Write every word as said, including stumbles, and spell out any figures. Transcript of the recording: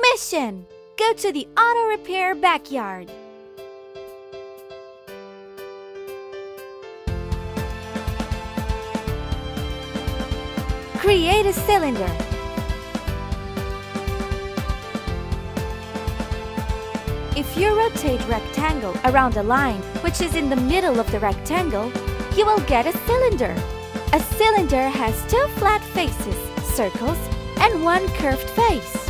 Mission! Go to the auto repair backyard. Create a cylinder. If you rotate rectangle around a line which is in the middle of the rectangle, you will get a cylinder. A cylinder has two flat faces, circles, and one curved face.